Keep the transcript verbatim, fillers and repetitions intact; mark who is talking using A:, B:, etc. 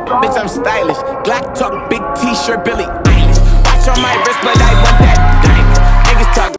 A: Bitch, I'm stylish. Glock talk, big t-shirt, Billy Eilish. Watch on my wrist, but I want that diamond.